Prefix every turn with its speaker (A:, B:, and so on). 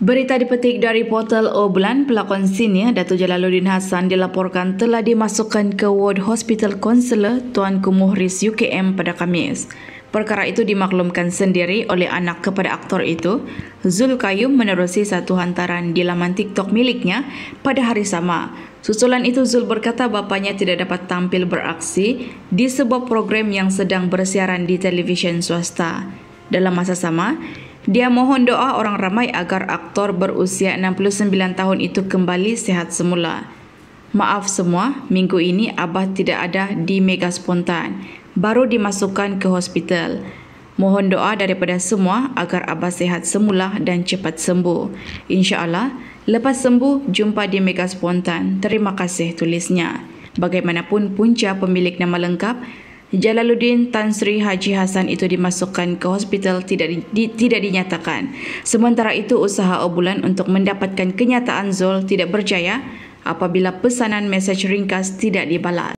A: Berita dipetik dari portal Bulan, pelakon senior Datuk Jalaluddin Hassan dilaporkan telah dimasukkan ke ward Hospital Konselor Tuanku Muhriz UKM pada Khamis. Perkara itu dimaklumkan sendiri oleh anak kepada aktor itu, Zul Qayyum, menerusi satu hantaran di laman TikTok miliknya pada hari sama. Susulan itu, Zul berkata bapanya tidak dapat tampil beraksi di sebuah program yang sedang bersiaran di televisyen swasta. Dalam masa sama, dia mohon doa orang ramai agar aktor berusia 69 tahun itu kembali sehat semula. Maaf semua, minggu ini Abah tidak ada di Mega Spontan. Baru dimasukkan ke hospital. Mohon doa daripada semua agar Abah sehat semula dan cepat sembuh. InsyaAllah, lepas sembuh, jumpa di Mega Spontan. Terima kasih, tulisnya. Bagaimanapun punca pemilik nama lengkap, Jalaluddin Tan Sri Haji Hassan itu dimasukkan ke hospital tidak dinyatakan. Sementara itu, usaha Bulan untuk mendapatkan kenyataan Zul tidak berjaya apabila pesanan mesej ringkas tidak dibalas.